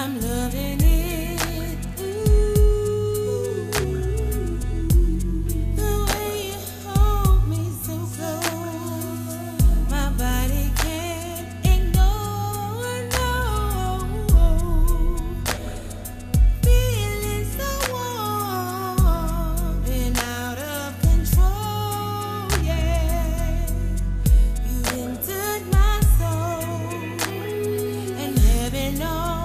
I'm loving it. Ooh, the way you hold me so close, my body can't ignore. No, feeling so warm and out of control. Yeah, you entered my soul, and heaven knows.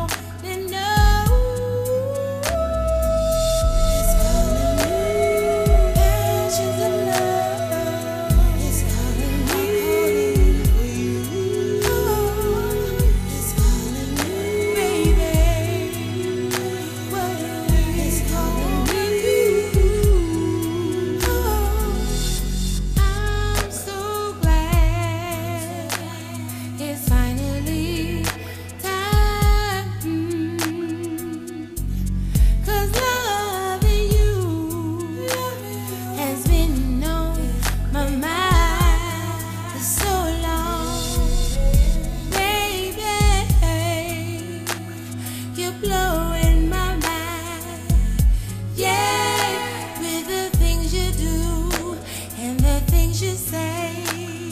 Blowing my mind, yeah, with the things you do and the things you say.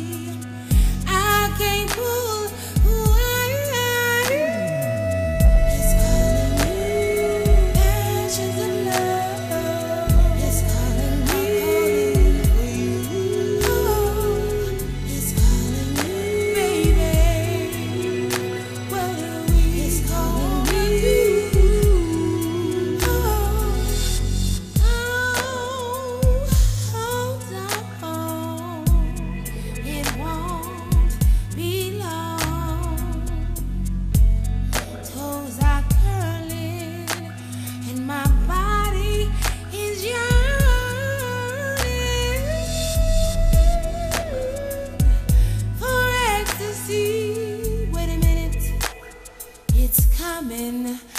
I can't pull away. It's calling me, passions of love. It's calling me, for you. Oh, it's calling me, baby. What are we? It's calling me. It's coming.